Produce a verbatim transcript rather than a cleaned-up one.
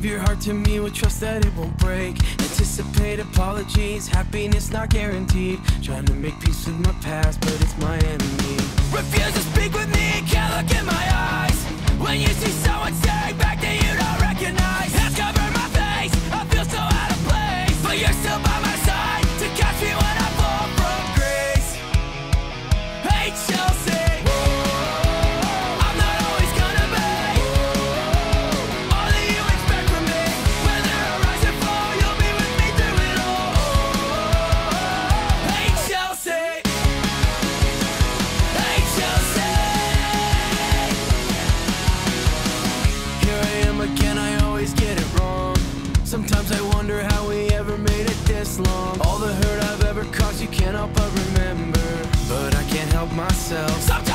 Give your heart to me with trust that it won't break. Anticipate apologies, happiness not guaranteed. Trying to make peace with my past, but it's my enemy. Refuse to speak with me, can't look in my eyes. When you see someone staring back that you don't recognize. Hands cover my face, I feel so out of place. But you're still by my side to catch me when I fall from grace. Hey Chelsea, I'm not always gonna be all that you expect from me. Whether I rise or fall, you'll be with me through it all. Hey Chelsea, hey Chelsea. Here I am again, I always get it wrong. Sometimes I wonder how we ever made it this long. All the hurt I've ever caused you can't help but remember, but I can't help myself. Sometimes